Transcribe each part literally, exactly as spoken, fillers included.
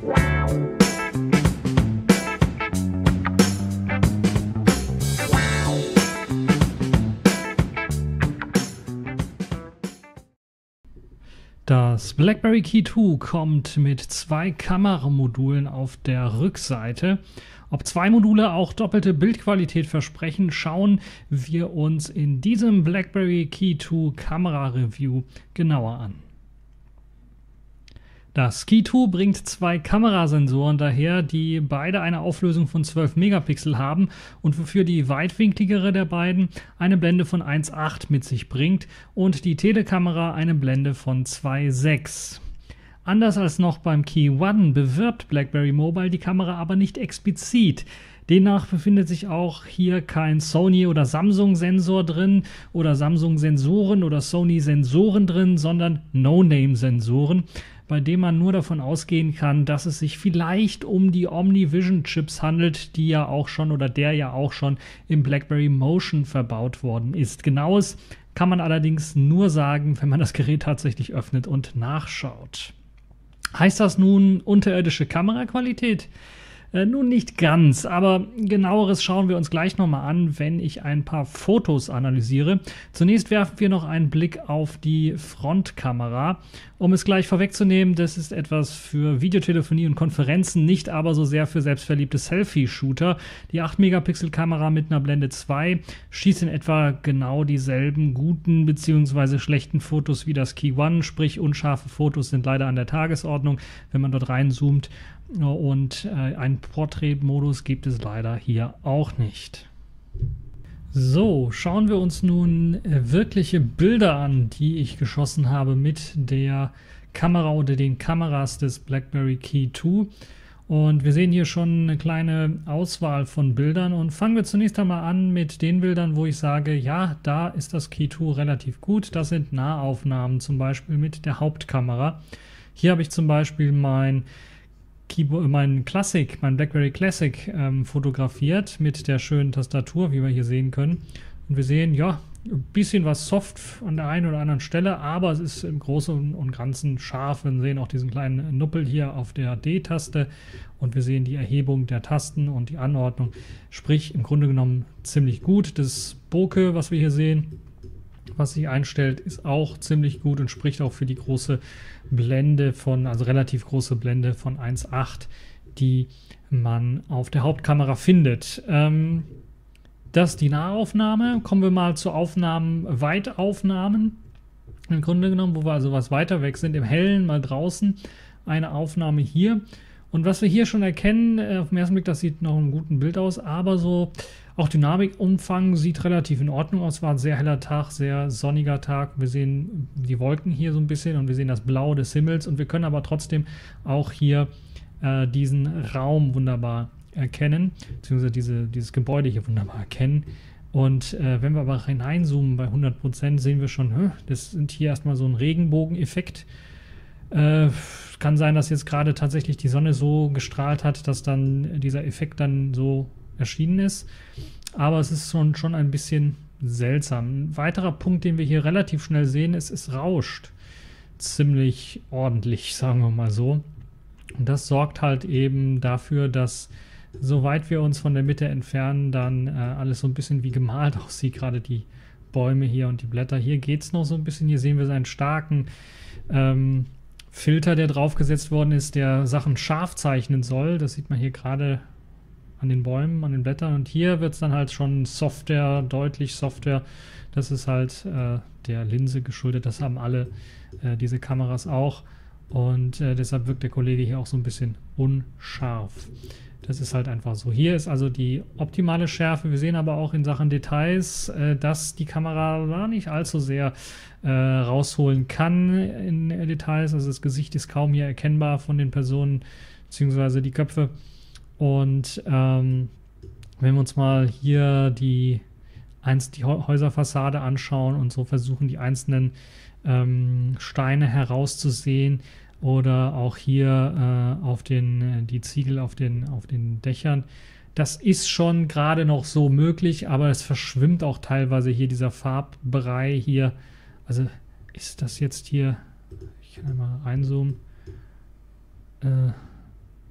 Das BlackBerry Key zwei kommt mit zwei Kameramodulen auf der Rückseite. Ob zwei Module auch doppelte Bildqualität versprechen, schauen wir uns in diesem BlackBerry Key zwei Kamera-Review genauer an. Das Key zwei bringt zwei Kamerasensoren daher, die beide eine Auflösung von zwölf Megapixel haben und wofür die weitwinkligere der beiden eine Blende von eins Komma acht mit sich bringt und die Telekamera eine Blende von zwei Komma sechs. Anders als noch beim Key eins bewirbt BlackBerry Mobile die Kamera aber nicht explizit. Demnach befindet sich auch hier kein Sony oder Samsung Sensor drin oder Samsung Sensoren oder Sony Sensoren drin, sondern No-Name Sensoren, bei dem man nur davon ausgehen kann, dass es sich vielleicht um die OmniVision Chips handelt, die ja auch schon oder der ja auch schon im BlackBerry Motion verbaut worden ist. Genaues kann man allerdings nur sagen, wenn man das Gerät tatsächlich öffnet und nachschaut. Heißt das nun unterirdische Kameraqualität? Äh, nun nicht ganz, aber genaueres schauen wir uns gleich nochmal an, wenn ich ein paar Fotos analysiere. Zunächst werfen wir noch einen Blick auf die Frontkamera. Um es gleich vorwegzunehmen, das ist etwas für Videotelefonie und Konferenzen, nicht aber so sehr für selbstverliebte Selfie-Shooter. Die acht Megapixel Kamera mit einer Blende zwei schießt in etwa genau dieselben guten bzw. schlechten Fotos wie das Key eins, sprich unscharfe Fotos sind leider an der Tagesordnung, wenn man dort reinzoomt. Und äh, einen Porträtmodus gibt es leider hier auch nicht. So, schauen wir uns nun äh, wirkliche Bilder an, die ich geschossen habe mit der Kamera oder den Kameras des BlackBerry Key zwei. Und wir sehen hier schon eine kleine Auswahl von Bildern und fangen wir zunächst einmal an mit den Bildern, wo ich sage, ja, da ist das Key zwei relativ gut. Das sind Nahaufnahmen, zum Beispiel mit der Hauptkamera. Hier habe ich zum Beispiel mein Keyboard, mein Classic, mein BlackBerry Classic ähm, fotografiert mit der schönen Tastatur, wie wir hier sehen können. Und wir sehen, ja, ein bisschen was soft an der einen oder anderen Stelle, aber es ist im Großen und Ganzen scharf. Wir sehen auch diesen kleinen Nuppel hier auf der D-Taste und wir sehen die Erhebung der Tasten und die Anordnung. Sprich, im Grunde genommen ziemlich gut. Das Bokeh, was wir hier sehen, was sich einstellt, ist auch ziemlich gut und spricht auch für die große Blende von, also relativ große Blende von eins Komma acht, die man auf der Hauptkamera findet. Ähm, das ist die Nahaufnahme. Kommen wir mal zu Aufnahmen, Weitaufnahmen. Im Grunde genommen, wo wir also was weiter weg sind, im Hellen, mal draußen, eine Aufnahme hier. Und was wir hier schon erkennen, äh, auf den ersten Blick, das sieht noch einem guten Bild aus, aber so auch Dynamikumfang sieht relativ in Ordnung aus. War ein sehr heller Tag, sehr sonniger Tag. Wir sehen die Wolken hier so ein bisschen und wir sehen das Blau des Himmels und wir können aber trotzdem auch hier äh, diesen Raum wunderbar erkennen, beziehungsweise diese, dieses Gebäude hier wunderbar erkennen. Und äh, wenn wir aber hineinzoomen bei hundert Prozent, sehen wir schon, hä, das sind hier erstmal so ein Regenbogeneffekt. Äh, kann sein, dass jetzt gerade tatsächlich die Sonne so gestrahlt hat, dass dann dieser Effekt dann so erschienen ist. Aber es ist schon, schon ein bisschen seltsam. Ein weiterer Punkt, den wir hier relativ schnell sehen, ist, es rauscht ziemlich ordentlich, sagen wir mal so. Und das sorgt halt eben dafür, dass soweit wir uns von der Mitte entfernen, dann äh, alles so ein bisschen wie gemalt aussieht, gerade die Bäume hier und die Blätter. Hier geht es noch so ein bisschen, hier sehen wir seinen starken ähm, Filter, der draufgesetzt worden ist, der Sachen scharf zeichnen soll. Das sieht man hier gerade an den Bäumen, an den Blättern. Und hier wird es dann halt schon softer, deutlich softer. Das ist halt äh, der Linse geschuldet. Das haben alle äh, diese Kameras auch. Und äh, deshalb wirkt der Kollege hier auch so ein bisschen unscharf. Das ist halt einfach so. Hier ist also die optimale Schärfe. Wir sehen aber auch in Sachen Details, äh, dass die Kamera da nicht allzu sehr äh, rausholen kann in äh, Details. Also das Gesicht ist kaum hier erkennbar von den Personen, beziehungsweise die Köpfe. Und ähm, wenn wir uns mal hier die, einst die Häuserfassade anschauen und so versuchen, die einzelnen ähm, Steine herauszusehen, oder auch hier äh, auf den, die Ziegel auf den, auf den Dächern. Das ist schon gerade noch so möglich, aber es verschwimmt auch teilweise hier dieser Farbbrei hier. Also ist das jetzt hier, ich kann einmal reinzoomen, äh,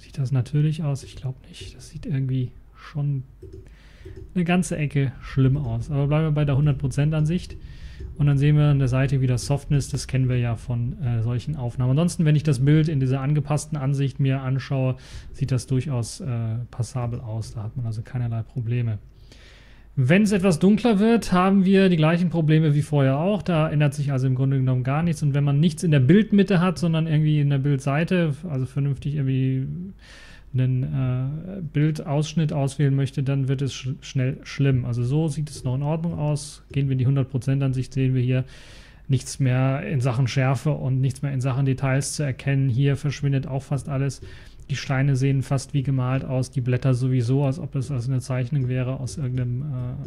Sieht das natürlich aus? Ich glaube nicht. Das sieht irgendwie schon eine ganze Ecke schlimm aus. Aber bleiben wir bei der hundert Prozent Ansicht. Und dann sehen wir an der Seite wieder Softness. Das kennen wir ja von äh, solchen Aufnahmen. Ansonsten, wenn ich das Bild in dieser angepassten Ansicht mir anschaue, sieht das durchaus äh, passabel aus. Da hat man also keinerlei Probleme. Wenn es etwas dunkler wird, haben wir die gleichen Probleme wie vorher auch. Da ändert sich also im Grunde genommen gar nichts. Und wenn man nichts in der Bildmitte hat, sondern irgendwie in der Bildseite, also vernünftig irgendwie einen äh, Bildausschnitt auswählen möchte, dann wird es sch schnell schlimm. Also so sieht es noch in Ordnung aus. Gehen wir in die hundert Prozent Ansicht, sehen wir hier nichts mehr in Sachen Schärfe und nichts mehr in Sachen Details zu erkennen. Hier verschwindet auch fast alles. Die Steine sehen fast wie gemalt aus, die Blätter sowieso, als ob es also eine Zeichnung wäre aus irgendeinem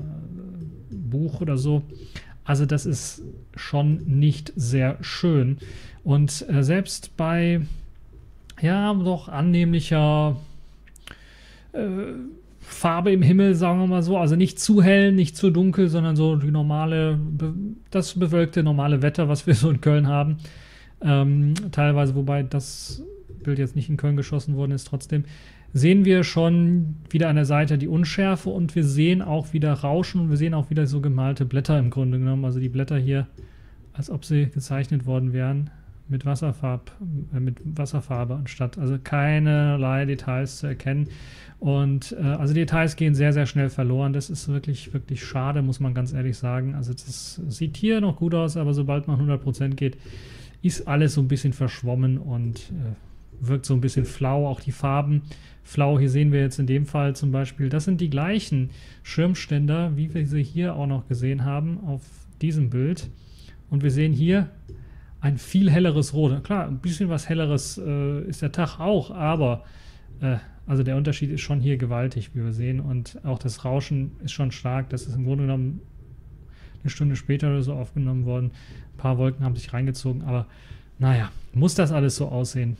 äh, Buch oder so. Also das ist schon nicht sehr schön. Und äh, selbst bei, ja, doch annehmlicher äh, Farbe im Himmel, sagen wir mal so, also nicht zu hell, nicht zu dunkel, sondern so die normale, das bewölkte normale Wetter, was wir so in Köln haben. Ähm, teilweise, wobei das Bild jetzt nicht in Köln geschossen worden ist, trotzdem sehen wir schon wieder an der Seite die Unschärfe und wir sehen auch wieder Rauschen und wir sehen auch wieder so gemalte Blätter im Grunde genommen. Also die Blätter hier, als ob sie gezeichnet worden wären mit Wasserfarb, äh, mit Wasserfarbe anstatt. Also keinerlei Details zu erkennen. Und äh, also Details gehen sehr, sehr schnell verloren. Das ist wirklich, wirklich schade, muss man ganz ehrlich sagen. Also das sieht hier noch gut aus, aber sobald man hundert Prozent geht, ist alles so ein bisschen verschwommen und äh, wirkt so ein bisschen flau, auch die Farben flau. Hier sehen wir jetzt in dem Fall zum Beispiel, das sind die gleichen Schirmständer, wie wir sie hier auch noch gesehen haben auf diesem Bild. Und wir sehen hier ein viel helleres Rot. Klar, ein bisschen was helleres äh, ist der Tag auch, aber äh, also der Unterschied ist schon hier gewaltig, wie wir sehen. Und auch das Rauschen ist schon stark. Das ist im Grunde genommen eine Stunde später oder so aufgenommen worden. Ein paar Wolken haben sich reingezogen, aber naja, muss das alles so aussehen?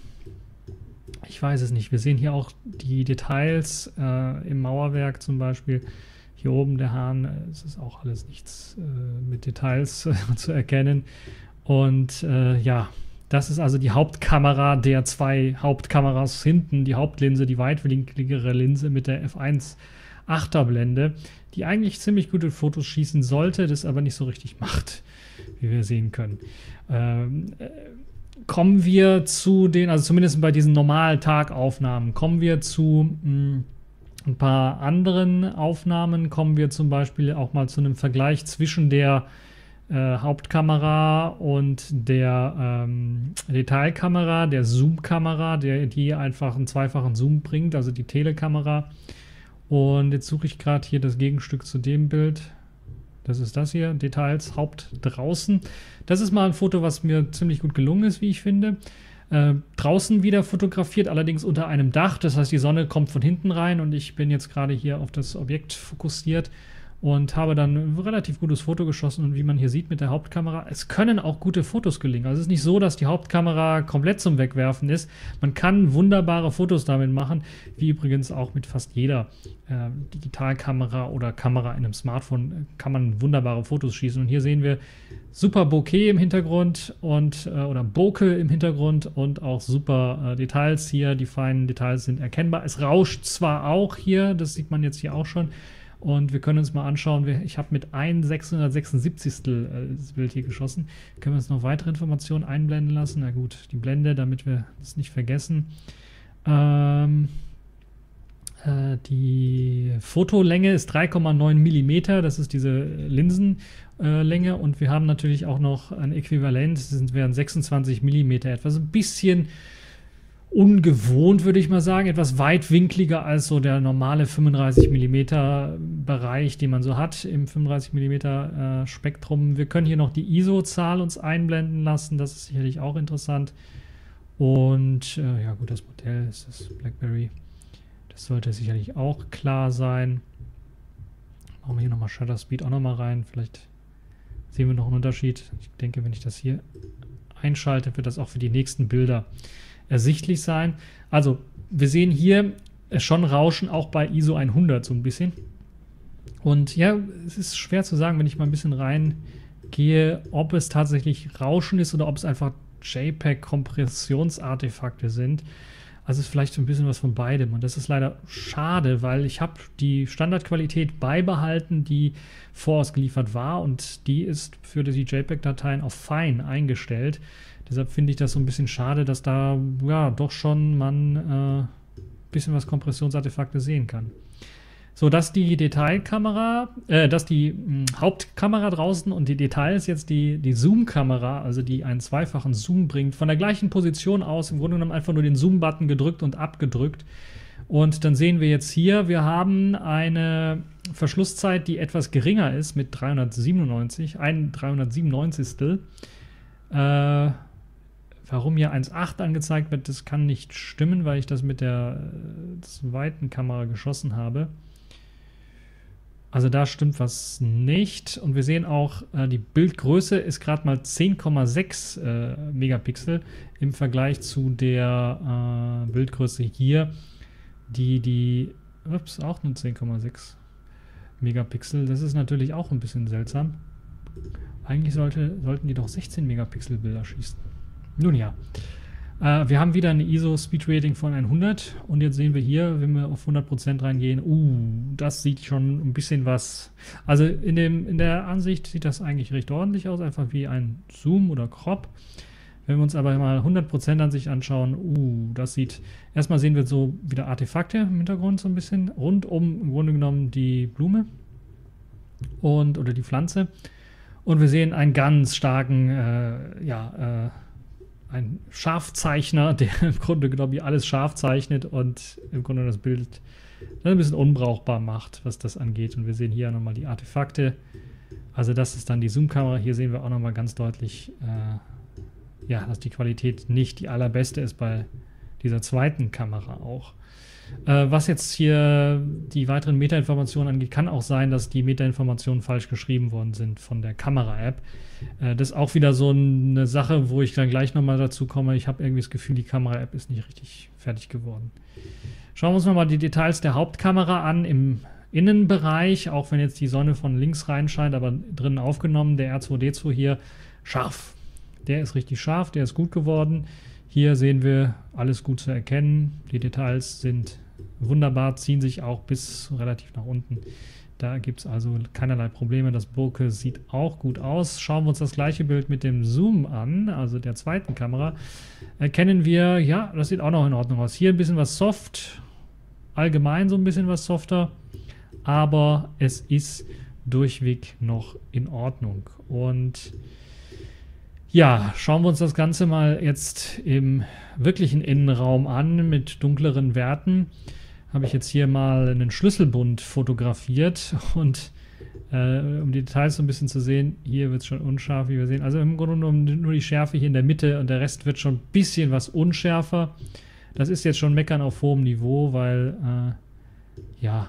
Ich weiß es nicht. Wir sehen hier auch die Details äh, im Mauerwerk zum Beispiel. Hier oben der Hahn, es ist auch alles nichts äh, mit Details äh, zu erkennen. Und äh, ja, das ist also die Hauptkamera der zwei Hauptkameras hinten. Die Hauptlinse, die weitwinkligere Linse mit der F eins achter Blende, die eigentlich ziemlich gute Fotos schießen sollte, das aber nicht so richtig macht, wie wir sehen können. Ähm, äh, Kommen wir zu den, also zumindest bei diesen normalen Tagaufnahmen, kommen wir zu mh, ein paar anderen Aufnahmen, kommen wir zum Beispiel auch mal zu einem Vergleich zwischen der äh, Hauptkamera und der ähm, Detailkamera, der Zoom-Kamera, der, die einfach einen zweifachen Zoom bringt, also die Telekamera. Und jetzt suche ich gerade hier das Gegenstück zu dem Bild. Das ist das hier, Details, Haupt draußen. Das ist mal ein Foto, was mir ziemlich gut gelungen ist, wie ich finde. Äh, draußen wieder fotografiert, allerdings unter einem Dach. Das heißt, die Sonne kommt von hinten rein und ich bin jetzt gerade hier auf das Objekt fokussiert und habe dann ein relativ gutes Foto geschossen. Und wie man hier sieht mit der Hauptkamera, es können auch gute Fotos gelingen. Also es ist nicht so, dass die Hauptkamera komplett zum Wegwerfen ist. Man kann wunderbare Fotos damit machen, wie übrigens auch mit fast jeder äh, Digitalkamera oder Kamera in einem Smartphone kann man wunderbare Fotos schießen. Und hier sehen wir super Bokeh im Hintergrund und äh, oder Bokeh im Hintergrund und auch super äh, Details hier. Die feinen Details sind erkennbar. Es rauscht zwar auch hier, das sieht man jetzt hier auch schon. Und wir können uns mal anschauen, ich habe mit ein sechshundertsechsundsiebzigstel das Bild hier geschossen. Können wir uns noch weitere Informationen einblenden lassen? Na gut, die Blende, damit wir das nicht vergessen. Ähm, äh, die Fotolänge ist drei Komma neun Millimeter, das ist diese Linsenlänge. Äh, und wir haben natürlich auch noch ein Äquivalent, das wären sechsundzwanzig Millimeter, etwas ein bisschen ungewohnt, würde ich mal sagen, etwas weitwinkliger als so der normale fünfunddreißig Millimeter Bereich, den man so hat im fünfunddreißig Millimeter äh, Spektrum. Wir können hier noch die I S O-Zahl uns einblenden lassen, das ist sicherlich auch interessant. Und äh, ja gut, das Modell ist das BlackBerry, das sollte sicherlich auch klar sein. Machen wir hier nochmal Shutter Speed auch nochmal rein, vielleicht sehen wir noch einen Unterschied. Ich denke, wenn ich das hier einschalte, wird das auch für die nächsten Bilder ersichtlich sein. Also wir sehen hier schon Rauschen auch bei I S O hundert so ein bisschen. Und ja, es ist schwer zu sagen, wenn ich mal ein bisschen reingehe, ob es tatsächlich Rauschen ist oder ob es einfach JPEG-Kompressionsartefakte sind. Also es ist vielleicht ein bisschen was von beidem. Und das ist leider schade, weil ich habe die Standardqualität beibehalten, die vorausgeliefert war. Und die ist für die JPEG-Dateien auf Fine eingestellt. Deshalb finde ich das so ein bisschen schade, dass da ja doch schon man ein äh, bisschen was Kompressionsartefakte sehen kann. So, das ist die Detailkamera, äh, das ist die mh, Hauptkamera draußen und die Details jetzt die, die Zoom-Kamera, also die einen zweifachen Zoom bringt, von der gleichen Position aus, im Grunde genommen einfach nur den Zoom-Button gedrückt und abgedrückt. Und dann sehen wir jetzt hier, wir haben eine Verschlusszeit, die etwas geringer ist mit dreihundertsiebenundneunzig, ein dreihundertsiebenundneunzigstel. Äh, warum hier eins Komma acht angezeigt wird, das kann nicht stimmen, weil ich das mit der äh, zweiten Kamera geschossen habe. Also da stimmt was nicht. Und wir sehen auch, äh, die Bildgröße ist gerade mal zehn Komma sechs äh, Megapixel im Vergleich zu der äh, Bildgröße hier, die die, ups, auch nur zehn Komma sechs Megapixel. Das ist natürlich auch ein bisschen seltsam. Eigentlich sollte, sollten die doch sechzehn Megapixel Bilder schießen. Nun ja. Äh, wir haben wieder eine I S O Speed Rating von hundert und jetzt sehen wir hier, wenn wir auf hundert Prozent reingehen, uh, das sieht schon ein bisschen was, also in, dem, in der Ansicht sieht das eigentlich recht ordentlich aus, einfach wie ein Zoom oder Crop. Wenn wir uns aber mal hundert Prozent Ansicht anschauen, uh, das sieht, erstmal sehen wir so wieder Artefakte im Hintergrund so ein bisschen, rund um im Grunde genommen die Blume und oder die Pflanze und wir sehen einen ganz starken, äh, ja, äh, ein Scharfzeichner, der im Grunde genommen hier alles scharf zeichnet und im Grunde das Bild ein bisschen unbrauchbar macht, was das angeht. Und wir sehen hier nochmal die Artefakte. Also das ist dann die Zoom-Kamera. Hier sehen wir auch nochmal ganz deutlich, äh, ja, dass die Qualität nicht die allerbeste ist bei dieser zweiten Kamera auch. Äh, was jetzt hier die weiteren Metainformationen angeht, kann auch sein, dass die Metainformationen falsch geschrieben worden sind von der Kamera-App. Äh, das ist auch wieder so eine Sache, wo ich dann gleich nochmal dazu komme. Ich habe irgendwie das Gefühl, die Kamera-App ist nicht richtig fertig geworden. Schauen wir uns nochmal die Details der Hauptkamera an im Innenbereich, auch wenn jetzt die Sonne von links reinscheint, aber drinnen aufgenommen, der R zwei D zwei hier, scharf. Der ist richtig scharf, der ist gut geworden. Hier sehen wir alles gut zu erkennen. Die Details sind wunderbar, ziehen sich auch bis relativ nach unten. Da gibt es also keinerlei Probleme. Das Bokeh sieht auch gut aus. Schauen wir uns das gleiche Bild mit dem Zoom an, also der zweiten Kamera, erkennen wir, ja, das sieht auch noch in Ordnung aus. Hier ein bisschen was soft, allgemein so ein bisschen was softer, aber es ist durchweg noch in Ordnung. Und ja, schauen wir uns das Ganze mal jetzt im wirklichen Innenraum an mit dunkleren Werten. Habe ich jetzt hier mal einen Schlüsselbund fotografiert und äh, um die Details so ein bisschen zu sehen, hier wird es schon unscharf, wie wir sehen. Also im Grunde genommen nur die Schärfe hier in der Mitte und der Rest wird schon ein bisschen was unschärfer. Das ist jetzt schon Meckern auf hohem Niveau, weil äh, ja,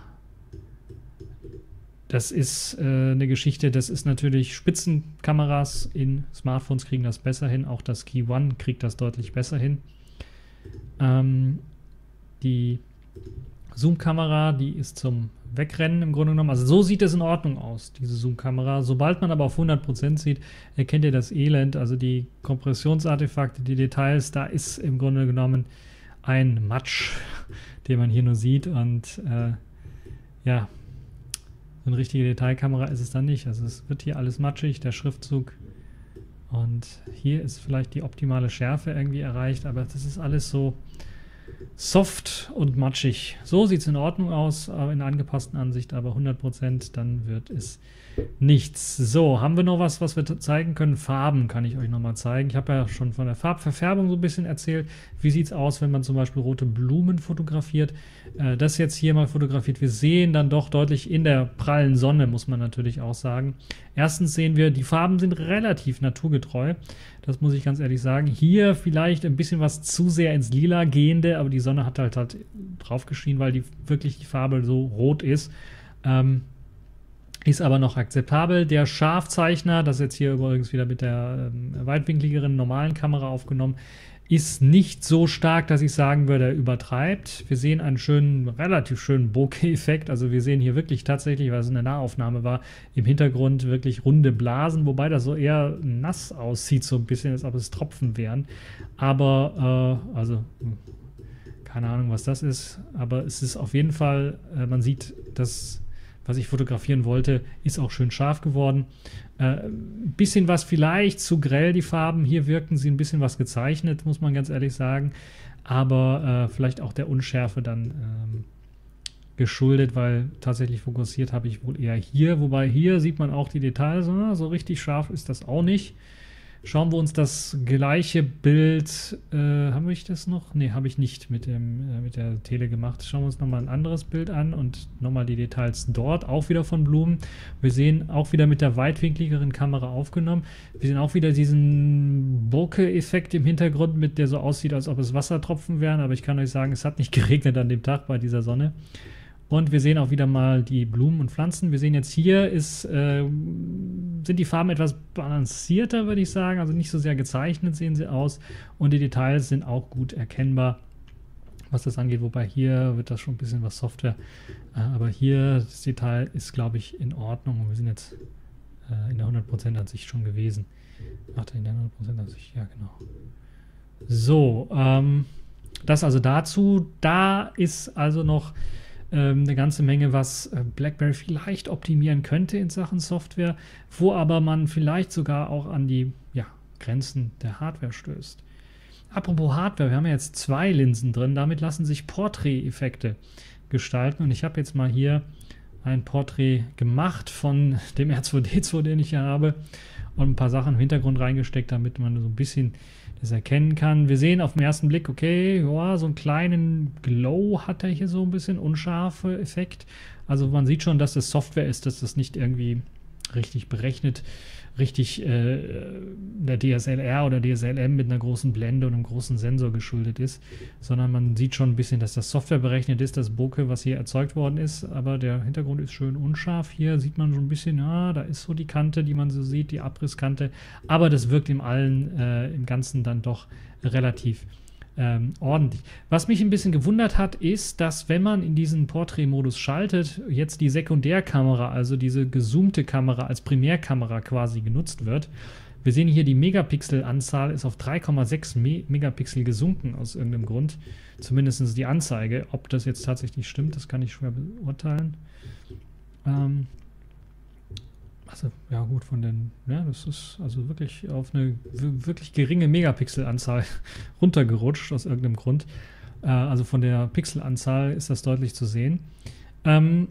das ist äh, eine Geschichte, das ist natürlich Spitzenkameras in Smartphones kriegen das besser hin, auch das Key One kriegt das deutlich besser hin. Ähm, die Zoom-Kamera, die ist zum Wegrennen im Grunde genommen, also so sieht es in Ordnung aus, diese Zoom-Kamera. Sobald man aber auf hundert Prozent sieht, erkennt ihr das Elend, also die Kompressionsartefakte, die Details, da ist im Grunde genommen ein Matsch, den man hier nur sieht und äh, ja, so eine richtige Detailkamera ist es dann nicht. Also es wird hier alles matschig, der Schriftzug. Und hier ist vielleicht die optimale Schärfe irgendwie erreicht, aber das ist alles so soft und matschig. So sieht es in Ordnung aus, aber in der angepassten Ansicht, aber hundert Prozent, dann wird es nichts. So, haben wir noch was, was wir zeigen können? Farben kann ich euch nochmal zeigen. Ich habe ja schon von der Farbverfärbung so ein bisschen erzählt. Wie sieht es aus, wenn man zum Beispiel rote Blumen fotografiert? Äh, das jetzt hier mal fotografiert. Wir sehen dann doch deutlich in der prallen Sonne, muss man natürlich auch sagen. Erstens sehen wir, die Farben sind relativ naturgetreu. Das muss ich ganz ehrlich sagen. Hier vielleicht ein bisschen was zu sehr ins Lila gehende, aber die Sonne hat halt, halt drauf geschienen, weil die wirklich die Farbe so rot ist. Ähm, Ist aber noch akzeptabel. Der Scharfzeichner, das ist jetzt hier übrigens wieder mit der ähm, weitwinkligeren normalen Kamera aufgenommen, ist nicht so stark, dass ich sagen würde, er übertreibt. Wir sehen einen schönen, relativ schönen Bokeh-Effekt. Also wir sehen hier wirklich tatsächlich, weil es eine Nahaufnahme war, im Hintergrund wirklich runde Blasen, wobei das so eher nass aussieht, so ein bisschen, als ob es Tropfen wären. Aber, äh, also Keine Ahnung, was das ist, aber es ist auf jeden Fall, äh, man sieht, das, was ich fotografieren wollte, ist auch schön scharf geworden. Ein äh, bisschen was vielleicht zu grell, die Farben. Hier wirken sie ein bisschen was gezeichnet, muss man ganz ehrlich sagen. Aber äh, vielleicht auch der Unschärfe dann ähm, geschuldet, weil tatsächlich fokussiert habe ich wohl eher hier. Wobei hier sieht man auch die Details. Na, so richtig scharf ist das auch nicht. Schauen wir uns das gleiche Bild, äh, habe ich das noch? Ne, habe ich nicht mit, dem, äh, mit der Tele gemacht. Schauen wir uns nochmal ein anderes Bild an und nochmal die Details dort, auch wieder von Blumen. Wir sehen auch wieder mit der weitwinkligeren Kamera aufgenommen. Wir sehen auch wieder diesen Bokeh-Effekt im Hintergrund, mit der so aussieht, als ob es Wassertropfen wären. Aber ich kann euch sagen, es hat nicht geregnet an dem Tag bei dieser Sonne. Und wir sehen auch wieder mal die Blumen und Pflanzen. Wir sehen jetzt hier, ist, äh, sind die Farben etwas balancierter, würde ich sagen. Also nicht so sehr gezeichnet sehen sie aus. Und die Details sind auch gut erkennbar, was das angeht. Wobei hier wird das schon ein bisschen was Software. Äh, aber hier, das Detail ist, glaube ich, in Ordnung. Und wir sind jetzt äh, in der hundert Prozent Ansicht schon gewesen. Warte, in der hundert Prozent Ansicht, ja genau. So, ähm, das also dazu. Da ist also noch eine ganze Menge, was BlackBerry vielleicht optimieren könnte in Sachen Software, wo aber man vielleicht sogar auch an die ja, Grenzen der Hardware stößt. Apropos Hardware, wir haben ja jetzt zwei Linsen drin, damit lassen sich Portrait-Effekte gestalten und ich habe jetzt mal hier ein Porträt gemacht von dem R zwei D zwei, den ich hier habe und ein paar Sachen im Hintergrund reingesteckt, damit man so ein bisschen das erkennen kann. Wir sehen auf den ersten Blick, okay, ja, so einen kleinen Glow hat er hier so ein bisschen, unscharfe Effekt. Also man sieht schon, dass das Software ist, dass das nicht irgendwie richtig berechnet, richtig äh, der D S L R oder D S L M mit einer großen Blende und einem großen Sensor geschuldet ist, sondern man sieht schon ein bisschen, dass das Software berechnet ist, das Bokeh, was hier erzeugt worden ist, aber der Hintergrund ist schön unscharf. Hier sieht man schon ein bisschen, ja, da ist so die Kante, die man so sieht, die Abrisskante, aber das wirkt im Allen, äh, im Ganzen dann doch relativ Ähm, ordentlich. Was mich ein bisschen gewundert hat, ist, dass wenn man in diesen Portrait-Modus schaltet, jetzt die Sekundärkamera, also diese gezoomte Kamera als Primärkamera quasi genutzt wird. Wir sehen hier, die Megapixel-Anzahl ist auf drei Komma sechs Me Megapixel gesunken aus irgendeinem Grund. Zumindest die Anzeige. Ob das jetzt tatsächlich stimmt, das kann ich schwer beurteilen. Ähm, Also, ja gut, von den, ja, das ist also wirklich auf eine wirklich geringe Megapixelanzahl runtergerutscht aus irgendeinem Grund. Äh, also von der Pixelanzahl ist das deutlich zu sehen. Ähm,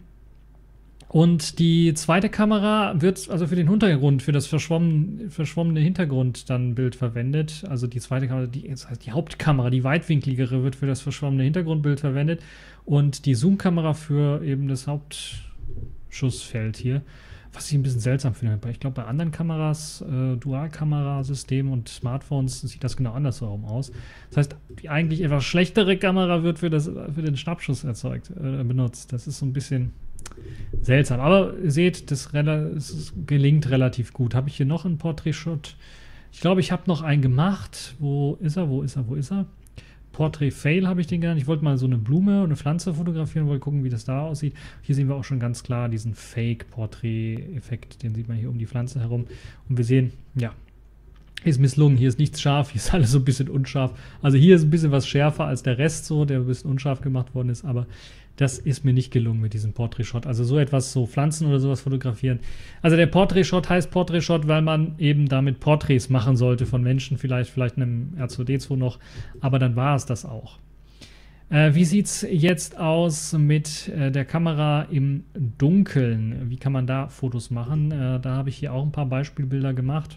und die zweite Kamera wird also für den Hintergrund, für das verschwommene, verschwommene Hintergrund dann Bild verwendet. Also die zweite Kamera, die, das heißt die Hauptkamera, die weitwinkligere, wird für das verschwommene Hintergrundbild verwendet. Und die Zoom-Kamera für eben das Hauptschussfeld hier. Was ich ein bisschen seltsam finde. Ich glaube, bei anderen Kameras, äh, Dualkamerasystemen und Smartphones sieht das genau andersherum aus. Das heißt, die eigentlich etwas schlechtere Kamera wird für, das, für den Schnappschuss erzeugt, äh, benutzt. Das ist so ein bisschen seltsam. Aber ihr seht, das, das gelingt relativ gut. Habe ich hier noch einen Portrait-Shot? Ich glaube, ich habe noch einen gemacht. Wo ist er? Wo ist er? Wo ist er? Portrait-Fail habe ich den genannt. Ich wollte mal so eine Blume und eine Pflanze fotografieren, wollte gucken, wie das da aussieht. Hier sehen wir auch schon ganz klar diesen Fake-Portrait-Effekt, den sieht man hier um die Pflanze herum. Und wir sehen, ja, ist misslungen. Hier ist nichts scharf, hier ist alles so ein bisschen unscharf. Also hier ist ein bisschen was schärfer als der Rest so, der ein bisschen unscharf gemacht worden ist, aber das ist mir nicht gelungen mit diesem Portrait-Shot. Also so etwas, so Pflanzen oder sowas fotografieren. Also der Portrait-Shot heißt Portrait-Shot, weil man eben damit Porträts machen sollte von Menschen, vielleicht, vielleicht einem R zwei D zwei noch, aber dann war es das auch. Äh, wie sieht es jetzt aus mit äh, der Kamera im Dunkeln? Wie kann man da Fotos machen? Äh, da habe ich hier auch ein paar Beispielbilder gemacht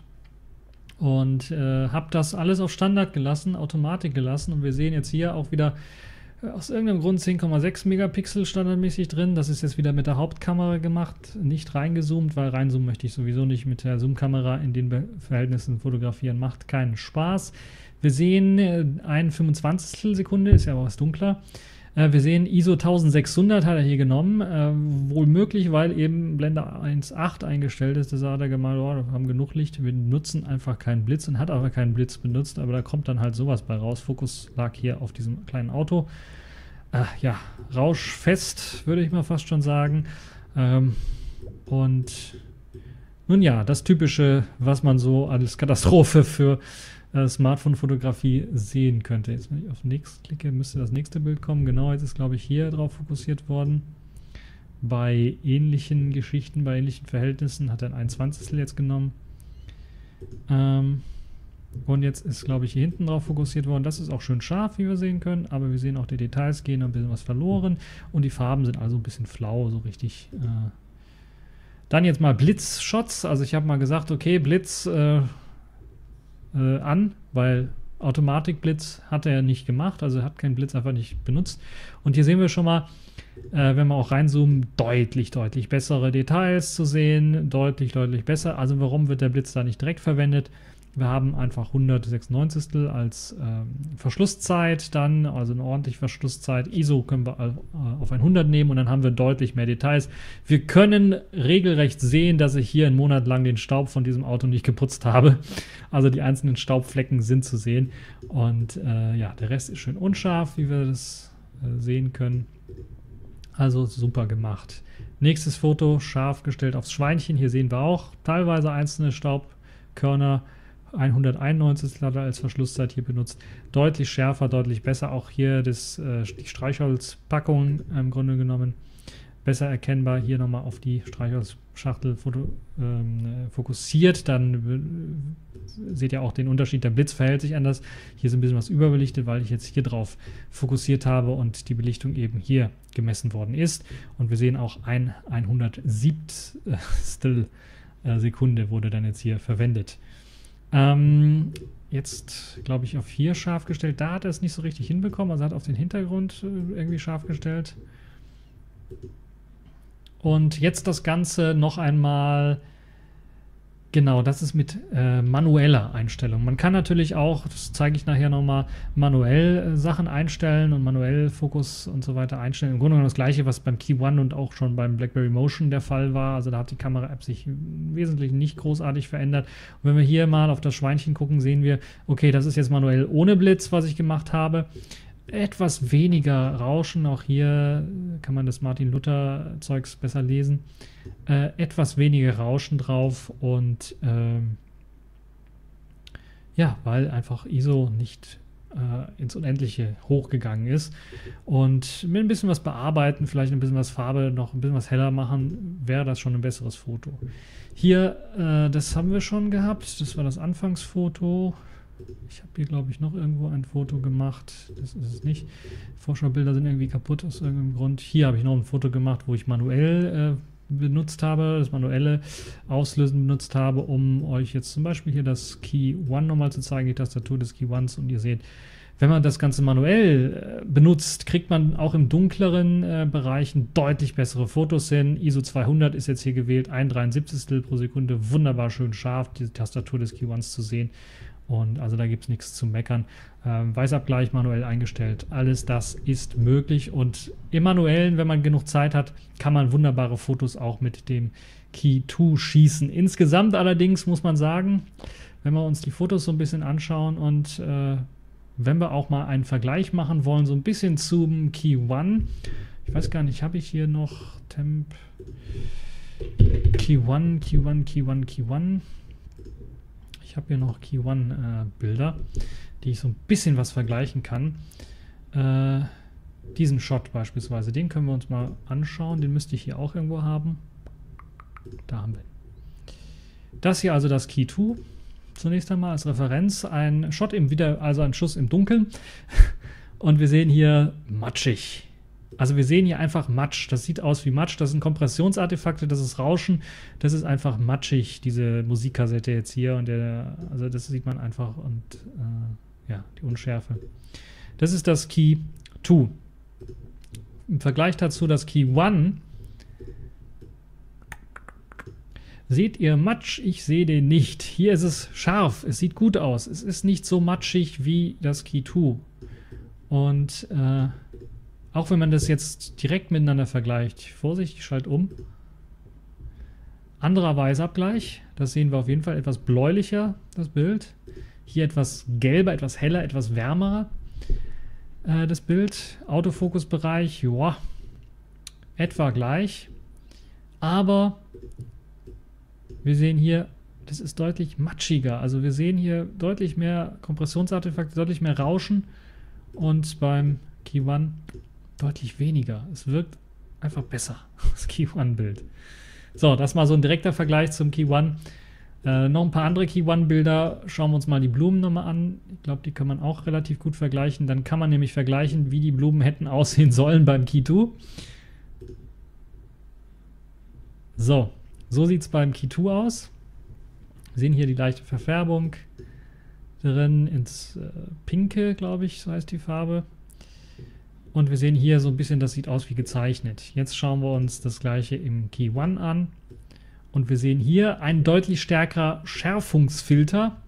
und äh, habe das alles auf Standard gelassen, Automatik gelassen, und wir sehen jetzt hier auch wieder aus irgendeinem Grund zehn Komma sechs Megapixel standardmäßig drin. Das ist jetzt wieder mit der Hauptkamera gemacht, nicht reingezoomt, weil reinzoomen möchte ich sowieso nicht mit der Zoom-Kamera in den Be Verhältnissen fotografieren. Macht keinen Spaß. Wir sehen äh, ein fünfundzwanzigstel Sekunde, ist ja aber was dunkler. Äh, wir sehen I S O eintausendsechshundert hat er hier genommen. Äh, wohl möglich, weil eben Blende eins Komma acht eingestellt ist. Da hat er gemeint, oh, wir haben genug Licht, wir nutzen einfach keinen Blitz, und hat aber keinen Blitz benutzt. Aber da kommt dann halt sowas bei raus. Fokus lag hier auf diesem kleinen Auto. Äh, ja, rauschfest, würde ich mal fast schon sagen. Ähm, und nun ja, das Typische, was man so als Katastrophe für äh, Smartphone-Fotografie sehen könnte. Jetzt, wenn ich auf Next klicke, müsste das nächste Bild kommen. Genau, jetzt ist, glaube ich, hier drauf fokussiert worden. Bei ähnlichen Geschichten, bei ähnlichen Verhältnissen hat er ein Einundzwanzigstel jetzt genommen. Ähm, und jetzt ist, glaube ich, hier hinten drauf fokussiert worden. Das ist auch schön scharf, wie wir sehen können, aber wir sehen auch, die Details gehen ein bisschen was verloren und die Farben sind also ein bisschen flau, so richtig. Äh. Dann jetzt mal Blitzshots. Also ich habe mal gesagt, okay, Blitz äh, äh, an, weil Automatikblitz hat er nicht gemacht, also er hat keinen Blitz einfach nicht benutzt. Und hier sehen wir schon mal, Äh, wenn wir auch reinzoomen, deutlich, deutlich bessere Details zu sehen, deutlich, deutlich besser. Also warum wird der Blitz da nicht direkt verwendet? Wir haben einfach hundertsechsundneunzig als ähm, Verschlusszeit dann, also eine ordentliche Verschlusszeit. I S O können wir äh, auf hundert nehmen und dann haben wir deutlich mehr Details. Wir können regelrecht sehen, dass ich hier einen Monat lang den Staub von diesem Auto nicht geputzt habe. Also die einzelnen Staubflecken sind zu sehen. Und äh, ja, der Rest ist schön unscharf, wie wir das äh, sehen können. Also super gemacht. Nächstes Foto, scharf gestellt aufs Schweinchen. Hier sehen wir auch teilweise einzelne Staubkörner. hunderteinundneunzig hat er als Verschlusszeit hier benutzt. Deutlich schärfer, deutlich besser. Auch hier das, äh, die Streichholzpackung im Grunde genommen besser erkennbar. Hier nochmal auf die Streichholzschachtel foto, ähm, fokussiert. Dann äh, seht ihr auch den Unterschied. Der Blitz verhält sich anders. Hier ist ein bisschen was überbelichtet, weil ich jetzt hier drauf fokussiert habe und die Belichtung eben hier gemessen worden ist. Und wir sehen auch ein hundertsiebzigstel Sekunde wurde dann jetzt hier verwendet. Ähm, jetzt, glaube ich, auf hier scharf gestellt. Da hat er es nicht so richtig hinbekommen. Also hat auf den Hintergrund irgendwie scharf gestellt. Und jetzt das Ganze noch einmal, genau, das ist mit äh, manueller Einstellung. Man kann natürlich auch, das zeige ich nachher nochmal, manuell äh, Sachen einstellen und manuell Fokus und so weiter einstellen. Im Grunde genommen das gleiche, was beim Key One und auch schon beim BlackBerry Motion der Fall war. Also da hat die Kamera-App sich im Wesentlichen nicht großartig verändert. Und wenn wir hier mal auf das Schweinchen gucken, sehen wir, okay, das ist jetzt manuell ohne Blitz, was ich gemacht habe. Etwas weniger Rauschen, auch hier kann man das Martin-Luther-Zeugs besser lesen. Äh, etwas weniger Rauschen drauf und ähm, ja, weil einfach I S O nicht äh, ins Unendliche hochgegangen ist. Und mit ein bisschen was bearbeiten, vielleicht ein bisschen was Farbe, noch ein bisschen was heller machen, wäre das schon ein besseres Foto. Hier, äh, das haben wir schon gehabt, das war das Anfangsfoto. Ich habe hier, glaube ich, noch irgendwo ein Foto gemacht. Das ist es nicht. Vorschaubilder sind irgendwie kaputt aus irgendeinem Grund. Hier habe ich noch ein Foto gemacht, wo ich manuell äh, benutzt habe, das manuelle Auslösen benutzt habe, um euch jetzt zum Beispiel hier das Key One nochmal zu zeigen, die Tastatur des Key Ones. Und ihr seht, wenn man das Ganze manuell äh, benutzt, kriegt man auch im dunkleren äh, Bereichen deutlich bessere Fotos hin. I S O zweihundert ist jetzt hier gewählt, ein dreiundsiebzigstel pro Sekunde. Wunderbar schön scharf, die Tastatur des Key Ones zu sehen. Und also da gibt es nichts zu meckern. Ähm, Weißabgleich manuell eingestellt. Alles das ist möglich. Und im Manuellen, wenn man genug Zeit hat, kann man wunderbare Fotos auch mit dem Key zwei schießen. Insgesamt allerdings muss man sagen, wenn wir uns die Fotos so ein bisschen anschauen und äh, wenn wir auch mal einen Vergleich machen wollen, so ein bisschen zum Key One. Ich weiß gar nicht, habe ich hier noch Temp Key One, Key One, Key One, Key One. Ich habe hier noch Key One äh, Bilder, die ich so ein bisschen was vergleichen kann. Äh, diesen Shot beispielsweise, den können wir uns mal anschauen. Den müsste ich hier auch irgendwo haben. Da haben wir ihn. Das hier also das Key zwei. Zunächst einmal als Referenz ein Shot im wieder, also ein Schuss im Dunkeln. Und wir sehen hier matschig. Also wir sehen hier einfach Matsch. Das sieht aus wie Matsch. Das sind Kompressionsartefakte, das ist Rauschen. Das ist einfach matschig, diese Musikkassette jetzt hier. Und der, also das sieht man einfach. Und äh, ja, die Unschärfe. Das ist das Key zwei. Im Vergleich dazu das Key One. Seht ihr Matsch? Ich sehe den nicht. Hier ist es scharf. Es sieht gut aus. Es ist nicht so matschig wie das Key zwei. Und äh, auch wenn man das jetzt direkt miteinander vergleicht, Vorsicht, ich schalte um. Anderer Weißabgleich, das sehen wir auf jeden Fall etwas bläulicher, das Bild. Hier etwas gelber, etwas heller, etwas wärmer, äh, das Bild. Autofokusbereich, ja, etwa gleich. Aber wir sehen hier Das ist deutlich matschiger. Also wir sehen hier deutlich mehr Kompressionsartefakte, deutlich mehr Rauschen und beim Key One deutlich weniger. Es wirkt einfach besser, das Key One-Bild. So, das mal so ein direkter Vergleich zum Key One. Äh, noch ein paar andere Key One-Bilder. Schauen wir uns mal die Blumen nochmal an. Ich glaube, die kann man auch relativ gut vergleichen. Dann kann man nämlich vergleichen, wie die Blumen hätten aussehen sollen beim Key Two. So, so sieht es beim Key Two aus. Wir sehen hier die leichte Verfärbung drin ins äh, Pinke, glaube ich, so heißt die Farbe. Und wir sehen hier so ein bisschen, das sieht aus wie gezeichnet. Jetzt schauen wir uns das gleiche im Key One an. Und wir sehen hier ein deutlich stärkerer Schärfungsfilter,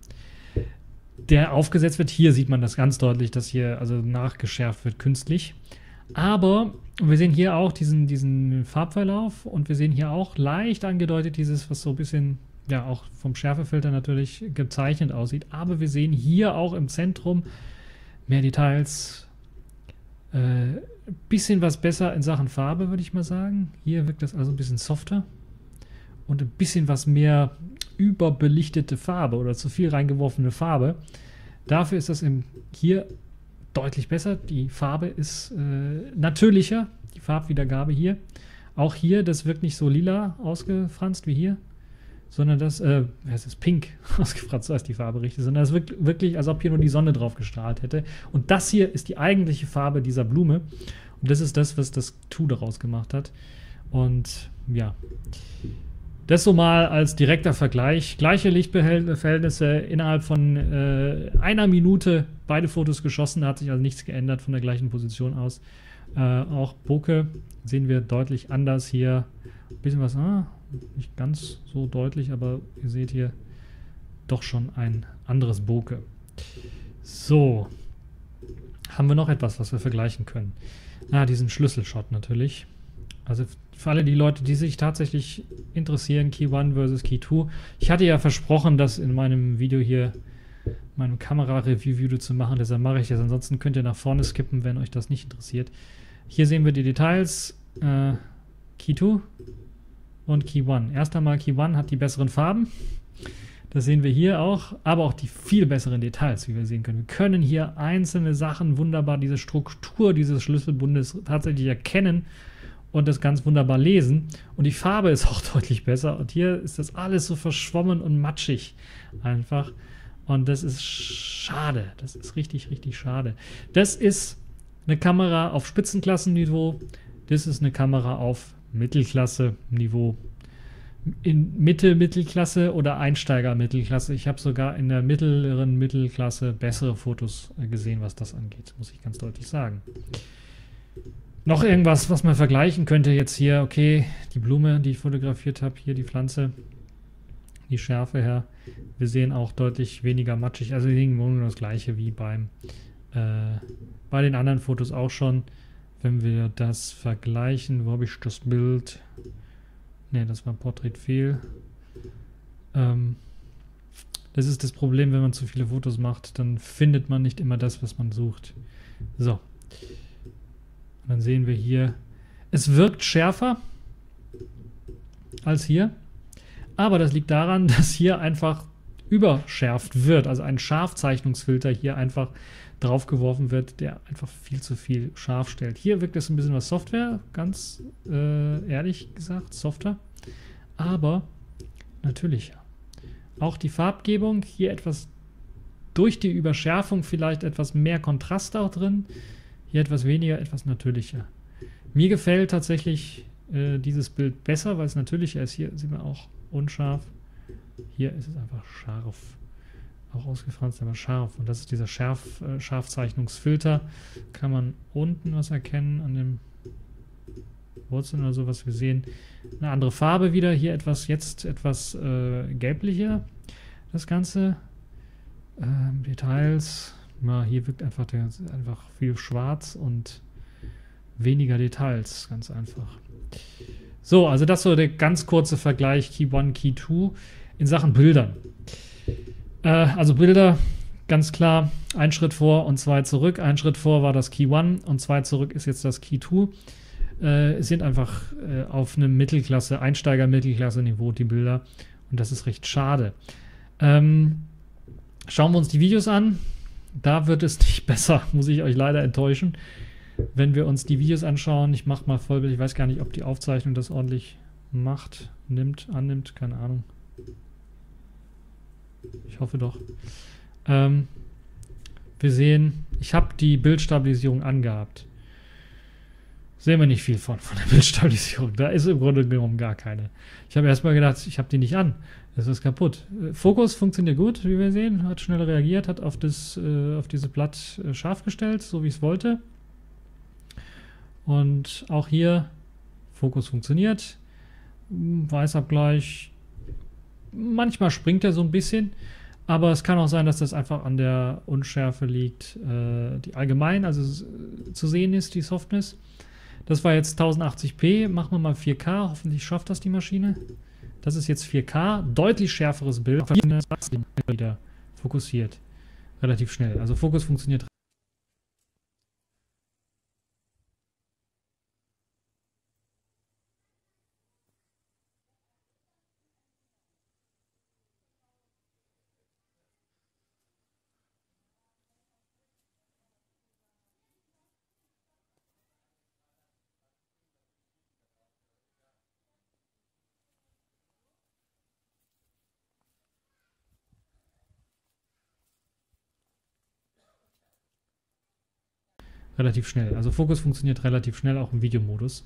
der aufgesetzt wird. Hier sieht man das ganz deutlich, dass hier also nachgeschärft wird künstlich. Aber wir sehen hier auch diesen, diesen Farbverlauf und wir sehen hier auch leicht angedeutet dieses, was so ein bisschen, ja, auch vom Schärfefilter natürlich gezeichnet aussieht. Aber wir sehen hier auch im Zentrum mehr Details, ein äh, bisschen was besser in Sachen Farbe, würde ich mal sagen. Hier wirkt das also ein bisschen softer und ein bisschen was mehr überbelichtete Farbe oder zu viel reingeworfene Farbe. Dafür ist das im, hier deutlich besser. Die Farbe ist äh, natürlicher, die Farbwiedergabe hier. Auch hier, das wirkt nicht so lila ausgefranst wie hier, sondern das, äh, es ist pink ausgefranst, so heißt die Farbe richtig, sondern es wirkt wirklich, als ob hier nur die Sonne drauf gestrahlt hätte. Und das hier ist die eigentliche Farbe dieser Blume. Und das ist das, was das Tu daraus gemacht hat. Und ja, das so mal als direkter Vergleich. Gleiche Lichtverhältnisse innerhalb von äh, einer Minute, beide Fotos geschossen, da hat sich also nichts geändert von der gleichen Position aus. Äh, auch Bokeh sehen wir deutlich anders hier. Ein bisschen was, ah, nicht ganz so deutlich, aber ihr seht hier doch schon ein anderes Bokeh. So, haben wir noch etwas, was wir vergleichen können? Ah, diesen Schlüsselshot natürlich. Also für alle die Leute, die sich tatsächlich interessieren, Key One versus Key Two. Ich hatte ja versprochen, das in meinem Video hier, meinem Kamera-Review-Video zu machen, deshalb mache ich das. Ansonsten könnt ihr nach vorne skippen, wenn euch das nicht interessiert. Hier sehen wir die Details. Äh, Key Two und Key One. Erst einmal Key One hat die besseren Farben. Das sehen wir hier auch, aber auch die viel besseren Details, wie wir sehen können. Wir können hier einzelne Sachen wunderbar, diese Struktur dieses Schlüsselbundes tatsächlich erkennen und das ganz wunderbar lesen. Und die Farbe ist auch deutlich besser. Und hier ist das alles so verschwommen und matschig einfach. Und das ist schade. Das ist richtig, richtig schade. Das ist eine Kamera auf Spitzenklassenniveau. Das ist eine Kamera auf Mittelklasse-Niveau. In Mitte Mittelklasse oder Einsteiger Mittelklasse. Ich habe sogar in der mittleren Mittelklasse bessere Fotos gesehen, was das angeht, muss ich ganz deutlich sagen. Noch irgendwas, was man vergleichen könnte jetzt hier. Okay, die Blume, die ich fotografiert habe, hier die Pflanze, die Schärfe her. Wir sehen auch deutlich weniger matschig. Also wir sehen nur das gleiche wie beim äh, bei den anderen Fotos auch schon. Wenn wir das vergleichen, wo habe ich das Bild? Ne, das war Portrait Fehl. Ähm, das ist das Problem, wenn man zu viele Fotos macht, dann findet man nicht immer das, was man sucht. So. Und dann sehen wir hier, es wirkt schärfer als hier, aber das liegt daran, dass hier einfach überschärft wird, also ein Scharfzeichnungsfilter hier einfach draufgeworfen wird, der einfach viel zu viel scharf stellt. Hier wirkt es ein bisschen was Software, ganz äh, ehrlich gesagt, softer, aber natürlicher. Auch die Farbgebung, hier etwas durch die Überschärfung vielleicht etwas mehr Kontrast auch drin, hier etwas weniger, etwas natürlicher. Mir gefällt tatsächlich äh, dieses Bild besser, weil es natürlicher ist. Hier sieht man auch unscharf. Hier ist es einfach scharf. Auch ausgefranst, aber scharf. Und das ist dieser Schärf, äh, Scharfzeichnungsfilter. Kann man unten was erkennen an dem Wurzeln oder so, was wir sehen. Eine andere Farbe wieder. Hier etwas, jetzt etwas äh, gelblicher. Das Ganze. Ähm, Details. Ja, hier wirkt einfach, der, einfach viel schwarz und weniger Details. Ganz einfach. So, also das so der ganz kurze Vergleich Key One, Key Two in Sachen Bildern. Äh, also Bilder, ganz klar, ein Schritt vor und zwei zurück. Ein Schritt vor war das Key One und zwei zurück ist jetzt das Key Two. Äh, es sind einfach äh, auf einem Mittelklasse, Einsteiger-Mittelklasse-Niveau die Bilder. Und das ist recht schade. Ähm, schauen wir uns die Videos an. Da wird es nicht besser, muss ich euch leider enttäuschen. Wenn wir uns die Videos anschauen, ich mache mal Vollbild, ich weiß gar nicht, ob die Aufzeichnung das ordentlich macht, nimmt, annimmt, keine Ahnung. Ich hoffe doch. Ähm, wir sehen, ich habe die Bildstabilisierung angehabt. Sehen wir nicht viel von, von der Bildstabilisierung. Da ist im Grunde genommen gar keine. Ich habe erstmal gedacht, ich habe die nicht an. Das ist kaputt. Fokus funktioniert gut, wie wir sehen. Hat schnell reagiert, hat auf, das, äh, auf dieses Blatt äh, scharf gestellt, so wie ich es wollte. Und auch hier, Fokus funktioniert. Weißabgleich. Manchmal springt er so ein bisschen. Aber es kann auch sein, dass das einfach an der Unschärfe liegt, äh, die allgemein, also zu sehen ist, die Softness. Das war jetzt tausendachtzig p, machen wir mal vier K, hoffentlich schafft das die Maschine. Das ist jetzt vier K, deutlich schärferes Bild, wieder fokussiert, relativ schnell. Also Fokus funktioniert relativ schnell. Also Fokus funktioniert relativ schnell, auch im Videomodus.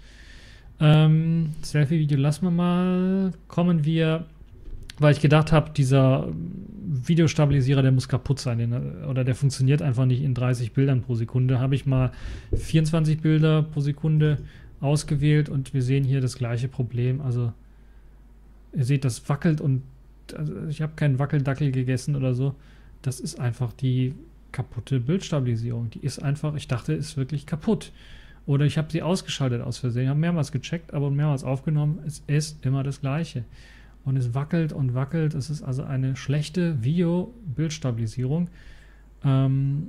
Ähm, Selfie-Video lassen wir mal. Kommen wir, weil ich gedacht habe, dieser Videostabilisierer, der muss kaputt sein, den, oder der funktioniert einfach nicht in dreißig Bildern pro Sekunde. Habe ich mal vierundzwanzig Bilder pro Sekunde ausgewählt und wir sehen hier das gleiche Problem. Also ihr seht, das wackelt und also ich habe keinen Wackeldackel gegessen oder so. Das ist einfach die kaputte Bildstabilisierung. Die ist einfach, ich dachte, ist wirklich kaputt. Oder ich habe sie ausgeschaltet aus Versehen. Ich habe mehrmals gecheckt, aber mehrmals aufgenommen. Es ist immer das Gleiche. Und es wackelt und wackelt. Es ist also eine schlechte Video-Bildstabilisierung. Ähm,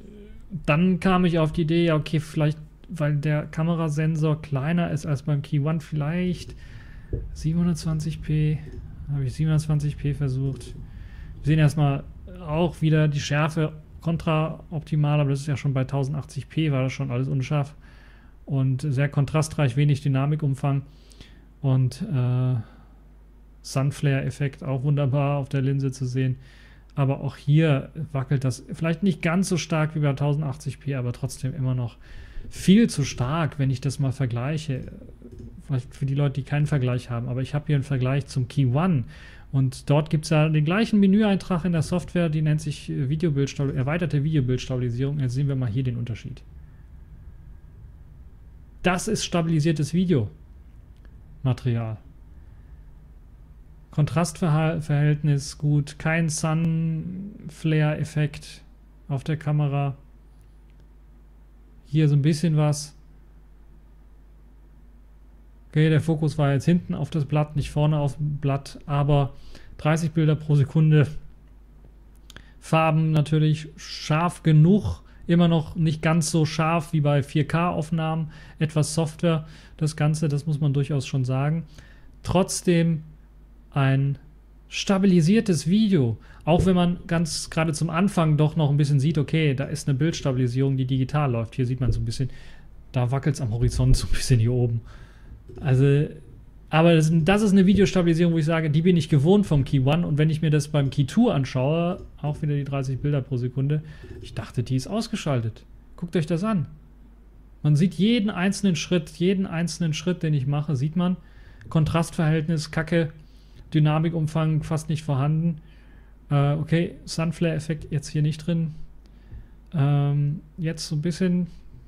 dann kam ich auf die Idee, ja okay, vielleicht, weil der Kamerasensor kleiner ist als beim Key One, vielleicht siebenhundertzwanzig p. Habe ich siebenhundertzwanzig p versucht. Wir sehen erstmal auch wieder die Schärfe kontraoptimal, aber das ist ja schon bei tausendachtzig p, war das schon alles unscharf und sehr kontrastreich, wenig Dynamikumfang und äh, Sunflare-Effekt auch wunderbar auf der Linse zu sehen, aber auch hier wackelt das vielleicht nicht ganz so stark wie bei tausendachtzig p, aber trotzdem immer noch viel zu stark, wenn ich das mal vergleiche, vielleicht für die Leute, die keinen Vergleich haben, aber ich habe hier einen Vergleich zum Key One. Und dort gibt es ja den gleichen Menüeintrag in der Software, die nennt sich Videobildstabil- erweiterte Videobildstabilisierung. Jetzt sehen wir mal hier den Unterschied. Das ist stabilisiertes Videomaterial. Kontrastverhältnis gut, kein Sun-Flare-Effekt auf der Kamera. Hier so ein bisschen was. Okay, der Fokus war jetzt hinten auf das Blatt, nicht vorne auf dem Blatt, aber dreißig Bilder pro Sekunde. Farben natürlich scharf genug, immer noch nicht ganz so scharf wie bei vier K-Aufnahmen, etwas softer das Ganze, das muss man durchaus schon sagen. Trotzdem ein stabilisiertes Video, auch wenn man ganz gerade zum Anfang doch noch ein bisschen sieht, okay, da ist eine Bildstabilisierung, die digital läuft. Hier sieht man so ein bisschen, da wackelt es am Horizont so ein bisschen hier oben. Also, aber das, das ist eine Videostabilisierung, wo ich sage, die bin ich gewohnt vom Key One und wenn ich mir das beim Key Two anschaue, auch wieder die dreißig Bilder pro Sekunde, ich dachte, die ist ausgeschaltet. Guckt euch das an. Man sieht jeden einzelnen Schritt, jeden einzelnen Schritt, den ich mache, sieht man. Kontrastverhältnis, Kacke, Dynamikumfang fast nicht vorhanden. Äh, okay, Sunflare-Effekt jetzt hier nicht drin. Ähm, jetzt so ein bisschen...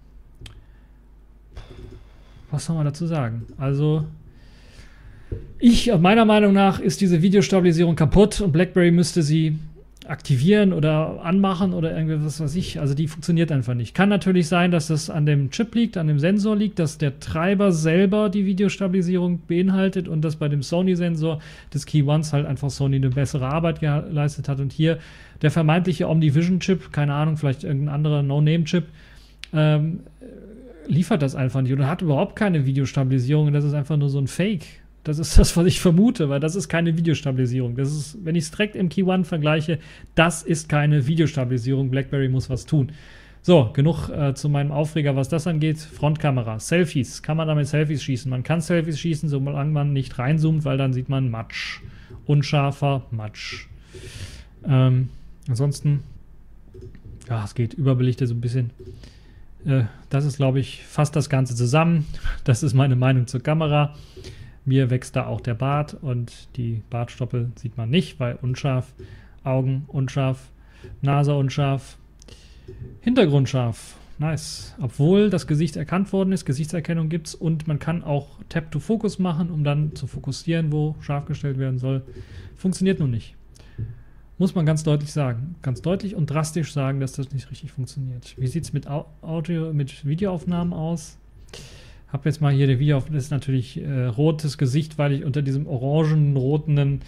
Was soll man dazu sagen? Also, ich, meiner Meinung nach, ist diese Videostabilisierung kaputt und BlackBerry müsste sie aktivieren oder anmachen oder irgendwie was weiß ich. Also die funktioniert einfach nicht. Kann natürlich sein, dass das an dem Chip liegt, an dem Sensor liegt, dass der Treiber selber die Videostabilisierung beinhaltet und dass bei dem Sony-Sensor des Key Ones halt einfach Sony eine bessere Arbeit geleistet hat. Und hier der vermeintliche OmniVision-Chip, keine Ahnung, vielleicht irgendein anderer No-Name-Chip, ähm, liefert das einfach nicht oder hat überhaupt keine Videostabilisierung und das ist einfach nur so ein Fake. Das ist das, was ich vermute, weil das ist keine Videostabilisierung. Das ist, wenn ich es direkt im Key One vergleiche, das ist keine Videostabilisierung. BlackBerry muss was tun. So, genug äh, zu meinem Aufreger, was das angeht. Frontkamera, Selfies. Kann man damit Selfies schießen? Man kann Selfies schießen, solange man nicht reinzoomt, weil dann sieht man Matsch. Unscharfer Matsch. Ähm, ansonsten, ja, es geht überbelichtet so ein bisschen. Äh, das ist, glaube ich, fast das Ganze zusammen. Das ist meine Meinung zur Kamera. Mir wächst da auch der Bart und die Bartstoppel sieht man nicht, weil unscharf. Augen unscharf, Nase unscharf. Hintergrund scharf, nice. Obwohl das Gesicht erkannt worden ist, Gesichtserkennung gibt es und man kann auch Tap-to-Focus machen, um dann zu fokussieren, wo scharf gestellt werden soll. Funktioniert nun nicht. Muss man ganz deutlich sagen. Ganz deutlich und drastisch sagen, dass das nicht richtig funktioniert. Wie sieht es mit Audio, mit Videoaufnahmen aus? Habe jetzt mal hier die Videoaufnahme, das ist natürlich äh, rotes Gesicht, weil ich unter diesem orangen-roten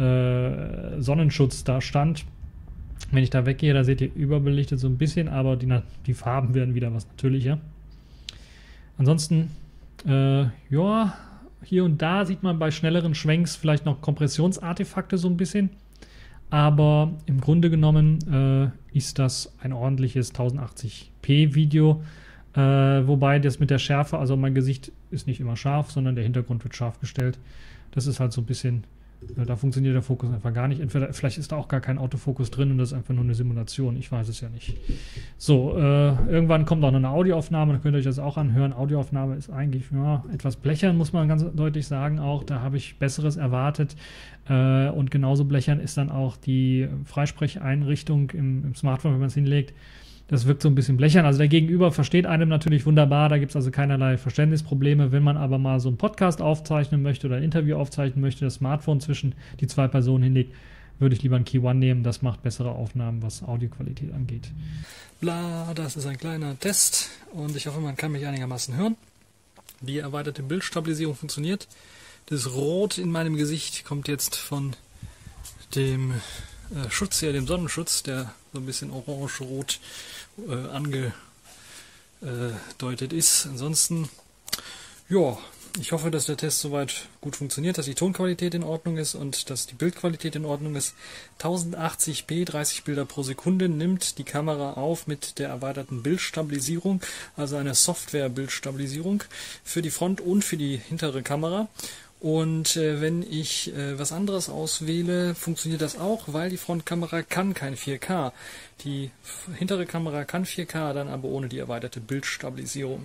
äh, Sonnenschutz da stand. Wenn ich da weggehe, da seht ihr überbelichtet so ein bisschen, aber die, die Farben werden wieder was natürlicher. Ansonsten, äh, ja, hier und da sieht man bei schnelleren Schwenks vielleicht noch Kompressionsartefakte so ein bisschen. Aber im Grunde genommen äh, ist das ein ordentliches tausendachtzig p Video. Äh, wobei das mit der Schärfe, also mein Gesicht ist nicht immer scharf, sondern der Hintergrund wird scharf gestellt. Das ist halt so ein bisschen... Da funktioniert der Fokus einfach gar nicht. Entweder, vielleicht ist da auch gar kein Autofokus drin und das ist einfach nur eine Simulation. Ich weiß es ja nicht. So, äh, irgendwann kommt auch noch eine Audioaufnahme. Da könnt ihr euch das auch anhören. Audioaufnahme ist eigentlich ja, etwas blechern, muss man ganz deutlich sagen auch. Da habe ich Besseres erwartet. Äh, und genauso blechern ist dann auch die Freisprecheinrichtung im, im Smartphone, wenn man es hinlegt. Das wirkt so ein bisschen blechern. Also der Gegenüber versteht einem natürlich wunderbar. Da gibt es also keinerlei Verständnisprobleme. Wenn man aber mal so einen Podcast aufzeichnen möchte oder ein Interview aufzeichnen möchte, das Smartphone zwischen die zwei Personen hinlegt, würde ich lieber ein Key One nehmen. Das macht bessere Aufnahmen, was Audioqualität angeht. Bla, das ist ein kleiner Test und ich hoffe, man kann mich einigermaßen hören. Die erweiterte Bildstabilisierung funktioniert. Das Rot in meinem Gesicht kommt jetzt von dem äh, Schutz hier, dem Sonnenschutz, der so ein bisschen orange-rot äh, angedeutet ist. Ansonsten, ja, ich hoffe, dass der Test soweit gut funktioniert, dass die Tonqualität in Ordnung ist und dass die Bildqualität in Ordnung ist. tausendachtzig p, dreißig Bilder pro Sekunde nimmt die Kamera auf mit der erweiterten Bildstabilisierung, also eine Software-Bildstabilisierung für die Front- und für die hintere Kamera. Und äh, wenn ich äh, was anderes auswähle, funktioniert das auch, weil die Frontkamera kann kein vier K. Die hintere Kamera kann vier K, dann aber ohne die erweiterte Bildstabilisierung.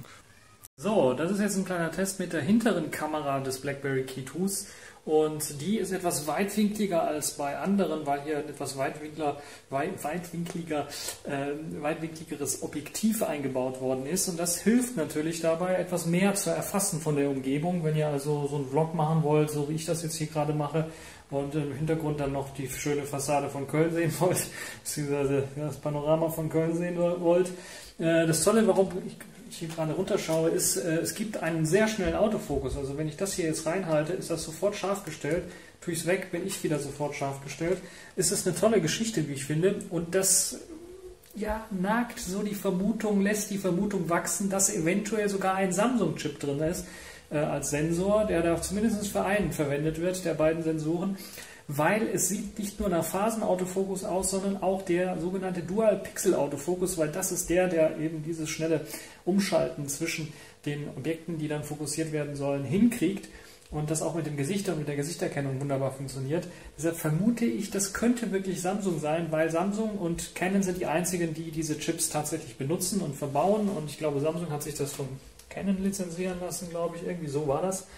So, das ist jetzt ein kleiner Test mit der hinteren Kamera des BlackBerry Key Twos. Und die ist etwas weitwinkliger als bei anderen, weil hier ein etwas weitwinkler, weit, weitwinkliger, äh, weitwinkligeres Objektiv eingebaut worden ist. Und das hilft natürlich dabei, etwas mehr zu erfassen von der Umgebung. Wenn ihr also so einen Vlog machen wollt, so wie ich das jetzt hier gerade mache, und im Hintergrund dann noch die schöne Fassade von Köln sehen wollt, beziehungsweise das Panorama von Köln sehen wollt. Äh, das Tolle, warum ich ich hier gerade runterschaue, ist, äh, es gibt einen sehr schnellen Autofokus. Also wenn ich das hier jetzt reinhalte, ist das sofort scharf gestellt. Tue ich es weg, bin ich wieder sofort scharf gestellt. Es ist eine tolle Geschichte, wie ich finde. Und das ja, nagt so die Vermutung, lässt die Vermutung wachsen, dass eventuell sogar ein Samsung-Chip drin ist äh, als Sensor, der da zumindest für einen verwendet wird, der beiden Sensoren. Weil es sieht nicht nur nach Phasenautofokus aus, sondern auch der sogenannte Dual-Pixel-Autofokus, weil das ist der, der eben dieses schnelle Umschalten zwischen den Objekten, die dann fokussiert werden sollen, hinkriegt und das auch mit dem Gesicht und mit der Gesichterkennung wunderbar funktioniert. Deshalb vermute ich, das könnte wirklich Samsung sein, weil Samsung und Canon sind die einzigen, die diese Chips tatsächlich benutzen und verbauen und ich glaube, Samsung hat sich das von Canon lizenzieren lassen, glaube ich, irgendwie so war das.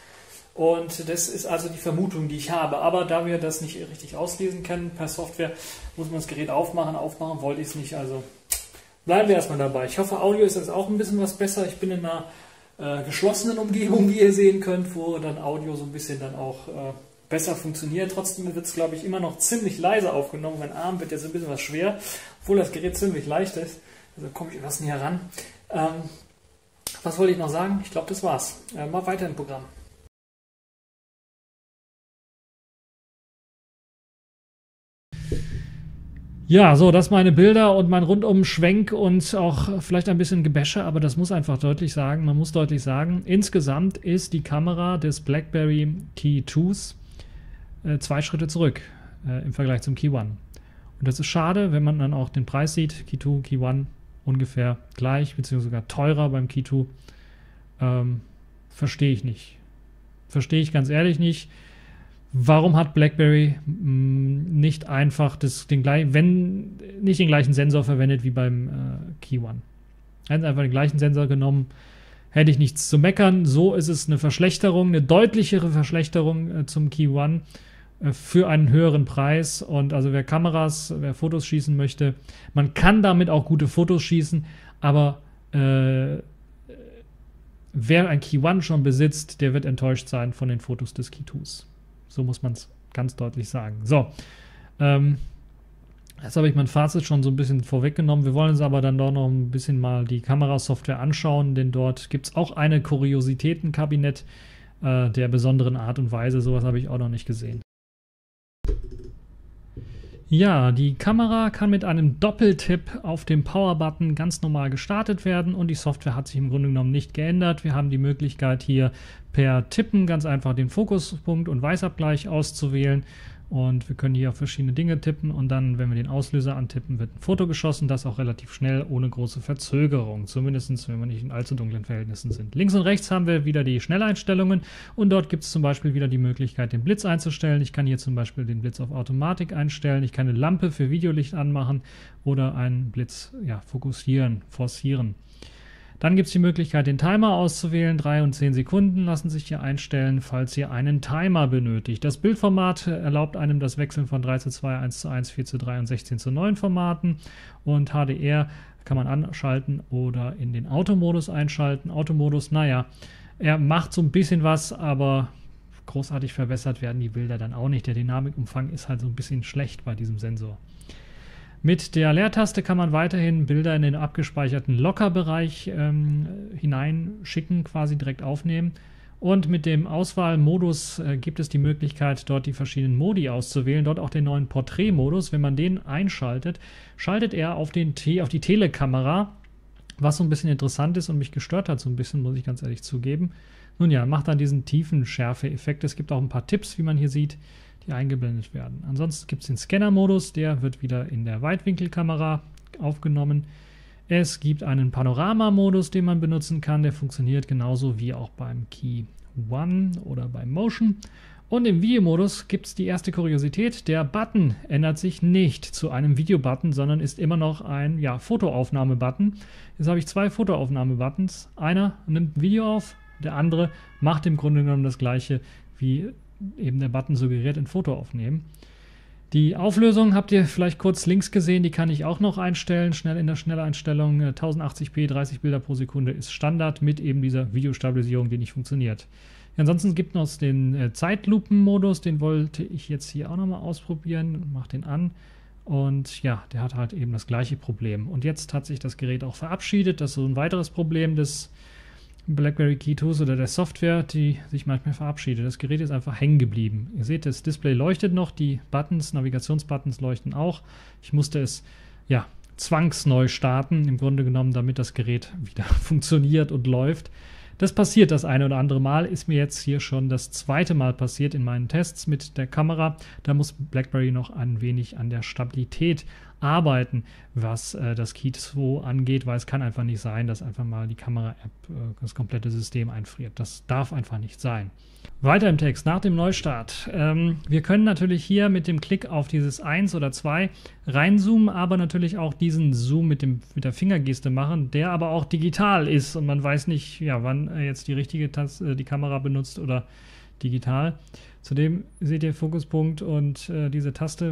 Und das ist also die Vermutung, die ich habe. Aber da wir das nicht richtig auslesen können per Software, muss man das Gerät aufmachen. Aufmachen wollte ich es nicht. Also bleiben wir erstmal dabei. Ich hoffe, Audio ist jetzt auch ein bisschen was besser. Ich bin in einer äh, geschlossenen Umgebung, wie ihr sehen könnt, wo dann Audio so ein bisschen dann auch äh, besser funktioniert. Trotzdem wird es, glaube ich, immer noch ziemlich leise aufgenommen. Mein Arm wird jetzt ein bisschen was schwer, obwohl das Gerät ziemlich leicht ist. Also komme ich etwas näher ran. Ähm, was wollte ich noch sagen? Ich glaube, das war's. Äh, mal weiter im Programm. Ja, so, das meine Bilder und mein Rundumschwenk und auch vielleicht ein bisschen Gebäsche, aber das muss einfach deutlich sagen, man muss deutlich sagen, insgesamt ist die Kamera des BlackBerry Key zwei äh, zwei Schritte zurück äh, im Vergleich zum Key eins. Und das ist schade, wenn man dann auch den Preis sieht, Key zwei, Key eins ungefähr gleich, beziehungsweise sogar teurer beim Key zwei. Ähm, verstehe ich nicht. Verstehe ich ganz ehrlich nicht. Warum hat BlackBerry mh, nicht einfach das, den gleichen, wenn nicht den gleichen Sensor verwendet wie beim äh, Key eins? Hätten einfach den gleichen Sensor genommen, hätte ich nichts zu meckern. So ist es eine Verschlechterung, eine deutlichere Verschlechterung äh, zum Key eins äh, für einen höheren Preis. Und also wer Kameras, wer Fotos schießen möchte, man kann damit auch gute Fotos schießen, aber äh, wer ein Key eins schon besitzt, der wird enttäuscht sein von den Fotos des Key zwei. So muss man es ganz deutlich sagen. So, ähm, jetzt habe ich mein Fazit schon so ein bisschen vorweggenommen. Wir wollen uns aber dann doch noch ein bisschen mal die Kamerasoftware anschauen, denn dort gibt es auch eine Kuriositätenkabinett äh, der besonderen Art und Weise. Sowas habe ich auch noch nicht gesehen. Ja, die Kamera kann mit einem Doppeltipp auf dem Power-Button ganz normal gestartet werden und die Software hat sich im Grunde genommen nicht geändert. Wir haben die Möglichkeit hier per Tippen ganz einfach den Fokuspunkt und Weißabgleich auszuwählen und wir können hier auf verschiedene Dinge tippen und dann, wenn wir den Auslöser antippen, wird ein Foto geschossen, das auch relativ schnell, ohne große Verzögerung, zumindest wenn wir nicht in allzu dunklen Verhältnissen sind. Links und rechts haben wir wieder die Schnelleinstellungen und dort gibt es zum Beispiel wieder die Möglichkeit, den Blitz einzustellen. Ich kann hier zum Beispiel den Blitz auf Automatik einstellen, ich kann eine Lampe für Videolicht anmachen oder einen Blitz ja, fokussieren, forcieren. Dann gibt es die Möglichkeit, den Timer auszuwählen. drei und zehn Sekunden lassen sich hier einstellen, falls ihr einen Timer benötigt. Das Bildformat erlaubt einem das Wechseln von drei zu zwei, eins zu eins, vier zu drei und sechzehn zu neun Formaten. Und H D R kann man anschalten oder in den Automodus einschalten. Automodus, naja, er macht so ein bisschen was, aber großartig verbessert werden die Bilder dann auch nicht. Der Dynamikumfang ist halt so ein bisschen schlecht bei diesem Sensor. Mit der Leertaste kann man weiterhin Bilder in den abgespeicherten Lockerbereich ähm, hineinschicken, quasi direkt aufnehmen. Und mit dem Auswahlmodus äh, gibt es die Möglichkeit, dort die verschiedenen Modi auszuwählen. Dort auch den neuen Porträtmodus. Wenn man den einschaltet, schaltet er auf, den Te auf die Telekamera, was so ein bisschen interessant ist und mich gestört hat, so ein bisschen, muss ich ganz ehrlich zugeben. Nun ja, macht dann diesen tiefen Schärfe-Effekt. Es gibt auch ein paar Tipps, wie man hier sieht, die eingeblendet werden. Ansonsten gibt es den Scanner-Modus, der wird wieder in der Weitwinkelkamera aufgenommen. Es gibt einen Panorama-Modus, den man benutzen kann, der funktioniert genauso wie auch beim Key eins oder beim Motion. Und im Videomodus gibt es die erste Kuriosität, der Button ändert sich nicht zu einem Video-Button, sondern ist immer noch ein ja, Fotoaufnahme-Button. Jetzt habe ich zwei Fotoaufnahme-Buttons. Einer nimmt ein Video auf, der andere macht im Grunde genommen das gleiche wie eben der Button suggeriert, in Foto aufnehmen. Die Auflösung habt ihr vielleicht kurz links gesehen, die kann ich auch noch einstellen, schnell in der Schnelleinstellung. tausendachtzig p, dreißig Bilder pro Sekunde ist Standard mit eben dieser Videostabilisierung, die nicht funktioniert. Ja, ansonsten gibt es noch den äh, Zeitlupen-Modus, den wollte ich jetzt hier auch nochmal ausprobieren, mache den an. Und ja, der hat halt eben das gleiche Problem. Und jetzt hat sich das Gerät auch verabschiedet. Das ist so ein weiteres Problem des BlackBerry Key zwei oder der Software, die sich manchmal verabschiedet. Das Gerät ist einfach hängen geblieben. Ihr seht, das Display leuchtet noch, die Buttons, Navigationsbuttons leuchten auch. Ich musste es ja zwangsneu starten, im Grunde genommen, damit das Gerät wieder funktioniert und läuft. Das passiert das eine oder andere Mal, ist mir jetzt hier schon das zweite Mal passiert in meinen Tests mit der Kamera. Da muss BlackBerry noch ein wenig an der Stabilität arbeiten, was äh, das Key zwei angeht, weil es kann einfach nicht sein, dass einfach mal die Kamera-App äh, das komplette System einfriert. Das darf einfach nicht sein. Weiter im Text, nach dem Neustart. Ähm, wir können natürlich hier mit dem Klick auf dieses eins oder zwei reinzoomen, aber natürlich auch diesen Zoom mit, dem, mit der Fingergeste machen, der aber auch digital ist und man weiß nicht, ja, wann er jetzt die richtige Taste, äh, die Kamera benutzt oder digital. Zudem seht ihr Fokuspunkt und äh, diese Taste,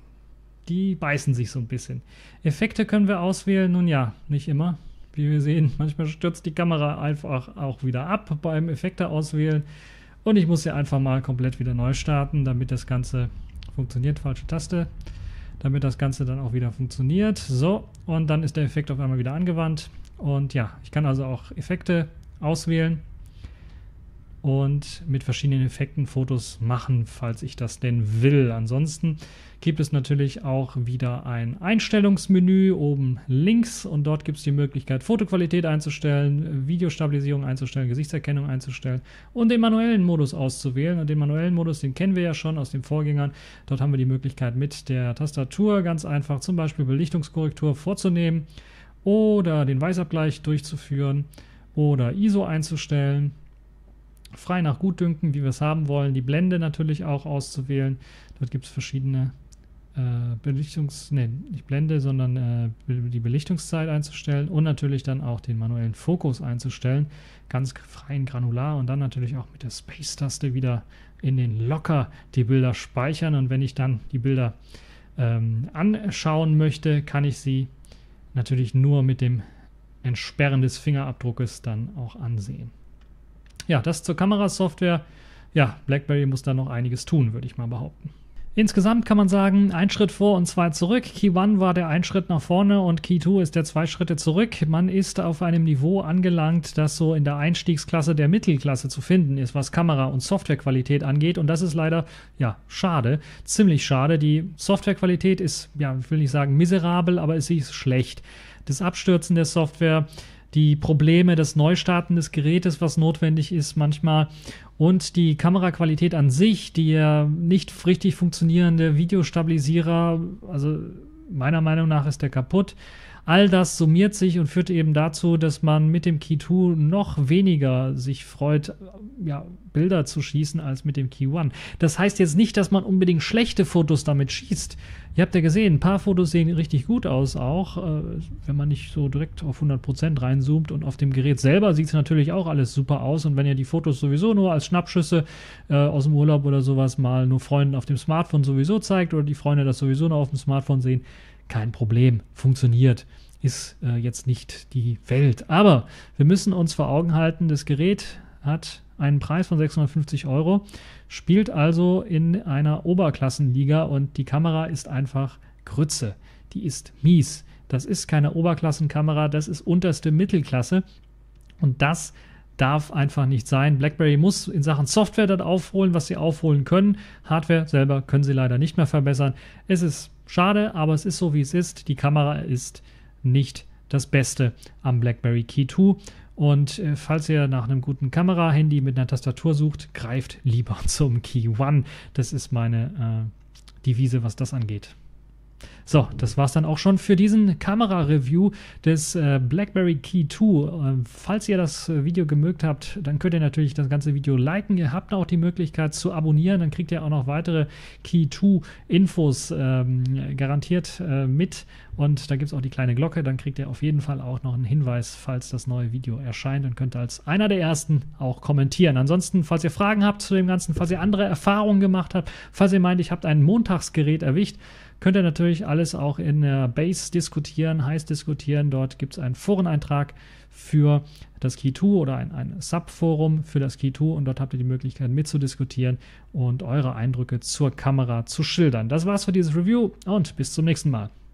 die beißen sich so ein bisschen. Effekte können wir auswählen, nun ja, nicht immer. Wie wir sehen, manchmal stürzt die Kamera einfach auch wieder ab beim Effekte auswählen. Und ich muss sie einfach mal komplett wieder neu starten, damit das Ganze funktioniert. Falsche Taste. Damit das Ganze dann auch wieder funktioniert. So, und dann ist der Effekt auf einmal wieder angewandt. Und ja, ich kann also auch Effekte auswählen. und mit verschiedenen Effekten Fotos machen, falls ich das denn will. Ansonsten gibt es natürlich auch wieder ein Einstellungsmenü oben links und dort gibt es die Möglichkeit, Fotoqualität einzustellen, Videostabilisierung einzustellen, Gesichtserkennung einzustellen und den manuellen Modus auszuwählen. Und den manuellen Modus, den kennen wir ja schon aus den Vorgängern. Dort haben wir die Möglichkeit, mit der Tastatur ganz einfach zum Beispiel Belichtungskorrektur vorzunehmen oder den Weißabgleich durchzuführen oder I S O einzustellen. Frei nach Gutdünken, wie wir es haben wollen. Die Blende natürlich auch auszuwählen. Dort gibt es verschiedene äh, Belichtungs... Ne, nicht Blende, sondern äh, die Belichtungszeit einzustellen und natürlich dann auch den manuellen Fokus einzustellen. Ganz freien Granular und dann natürlich auch mit der Space-Taste wieder in den Locker die Bilder speichern. Und wenn ich dann die Bilder ähm, anschauen möchte, kann ich sie natürlich nur mit dem Entsperren des Fingerabdruckes dann auch ansehen. Ja, das zur Kamerasoftware. Ja, BlackBerry muss da noch einiges tun, würde ich mal behaupten. Insgesamt kann man sagen, ein Schritt vor und zwei zurück. Key eins war der ein Schritt nach vorne und Key zwei ist der zwei Schritte zurück. Man ist auf einem Niveau angelangt, das so in der Einstiegsklasse der Mittelklasse zu finden ist, was Kamera- und Softwarequalität angeht. Und das ist leider, ja, schade, ziemlich schade. Die Softwarequalität ist, ja, ich will nicht sagen miserabel, aber sie ist schlecht. Das Abstürzen der Software, die Probleme, das Neustarten des Gerätes, was notwendig ist manchmal und die Kameraqualität an sich, die ja nicht richtig funktionierende Videostabilisierer, also meiner Meinung nach ist der kaputt. All das summiert sich und führt eben dazu, dass man mit dem Key zwei noch weniger sich freut, ja, Bilder zu schießen als mit dem Key eins. Das heißt jetzt nicht, dass man unbedingt schlechte Fotos damit schießt. Ihr habt ja gesehen, ein paar Fotos sehen richtig gut aus auch, äh, wenn man nicht so direkt auf hundert Prozent reinzoomt. Und auf dem Gerät selber sieht es natürlich auch alles super aus. Und wenn ihr die Fotos sowieso nur als Schnappschüsse äh, aus dem Urlaub oder sowas mal nur Freunden auf dem Smartphone sowieso zeigt oder die Freunde das sowieso nur auf dem Smartphone sehen, kein Problem, funktioniert, ist äh, jetzt nicht die Welt. Aber wir müssen uns vor Augen halten, das Gerät hat einen Preis von sechshundertfünfzig Euro, spielt also in einer Oberklassenliga und die Kamera ist einfach Grütze. Die ist mies. Das ist keine Oberklassenkamera, das ist unterste Mittelklasse und das darf einfach nicht sein. BlackBerry muss in Sachen Software das aufholen, was sie aufholen können. Hardware selber können sie leider nicht mehr verbessern. Es ist schade, aber es ist so, wie es ist. Die Kamera ist nicht das Beste am BlackBerry Key zwei. Und äh, falls ihr nach einem guten Kamera-Handy mit einer Tastatur sucht, greift lieber zum Key eins. Das ist meine äh, Devise, was das angeht. So, das war es dann auch schon für diesen Kamera-Review des äh, BlackBerry Key zwei. Äh, falls ihr das äh, Video gemögt habt, dann könnt ihr natürlich das ganze Video liken. Ihr habt auch die Möglichkeit zu abonnieren, dann kriegt ihr auch noch weitere Key zwei Infos ähm, garantiert äh, mit. Und da gibt es auch die kleine Glocke, dann kriegt ihr auf jeden Fall auch noch einen Hinweis, falls das neue Video erscheint und könnt als einer der ersten auch kommentieren. Ansonsten, falls ihr Fragen habt zu dem Ganzen, falls ihr andere Erfahrungen gemacht habt, falls ihr meint, ich habt ein Montagsgerät erwischt, könnt ihr natürlich alles auch in der Base diskutieren, heiß diskutieren. Dort gibt es einen Foreneintrag für das Key zwei oder ein, ein Subforum für das Key zwei und dort habt ihr die Möglichkeit mitzudiskutieren und eure Eindrücke zur Kamera zu schildern. Das war's für dieses Review und bis zum nächsten Mal.